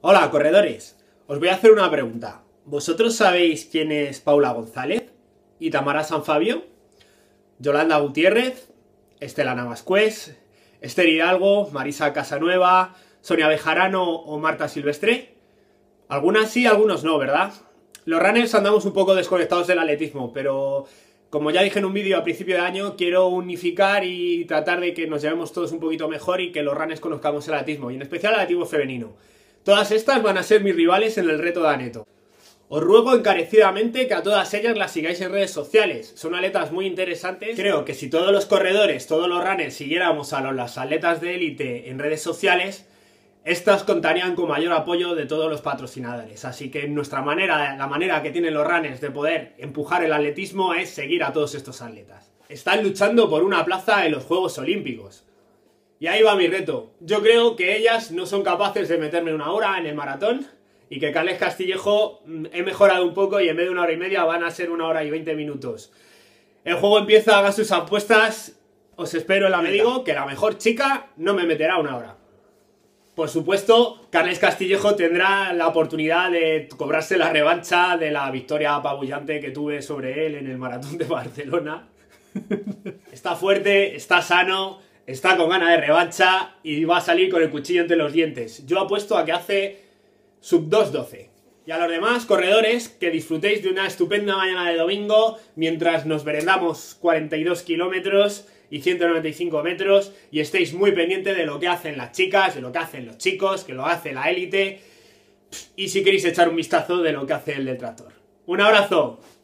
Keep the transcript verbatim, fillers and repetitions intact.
Hola, corredores. Os voy a hacer una pregunta. ¿Vosotros sabéis quién es Paula González? ¿Y Tamara Sanfabio? ¿Yolanda Gutiérrez? ¿Estela Navascués? ¿Esther Hidalgo? ¿Marisa Casanueva? ¿Sonia Bejarano o Marta Silvestre? Algunas sí, algunos no, ¿verdad? Los runners andamos un poco desconectados del atletismo, pero como ya dije en un vídeo a principio de año, quiero unificar y tratar de que nos llevemos todos un poquito mejor y que los runners conozcamos el atletismo, y en especial el atletismo femenino. Todas estas van a ser mis rivales en el reto de Aneto. Os ruego encarecidamente que a todas ellas las sigáis en redes sociales. Son atletas muy interesantes. Creo que si todos los corredores, todos los runners siguiéramos a los atletas de élite en redes sociales, estas contarían con mayor apoyo de todos los patrocinadores. Así que nuestra manera, la manera que tienen los runners de poder empujar el atletismo es seguir a todos estos atletas. Están luchando por una plaza en los Juegos Olímpicos. Y ahí va mi reto. Yo creo que ellas no son capaces de meterme una hora en el maratón y que Carles Castillejo he mejorado un poco y en vez de una hora y media van a ser una hora y veinte minutos. El juego empieza, hagan sus apuestas, os espero en la meta. Me digo que la mejor chica no me meterá una hora. Por supuesto, Carles Castillejo tendrá la oportunidad de cobrarse la revancha de la victoria apabullante que tuve sobre él en el maratón de Barcelona. Está fuerte, está sano, está con ganas de revancha y va a salir con el cuchillo entre los dientes. Yo apuesto a que hace sub dos doce. Y a los demás corredores, que disfrutéis de una estupenda mañana de domingo mientras nos merendamos cuarenta y dos kilómetros y ciento noventa y cinco metros y estéis muy pendientes de lo que hacen las chicas, de lo que hacen los chicos, que lo hace la élite y si queréis echar un vistazo de lo que hace el del tractor. ¡Un abrazo!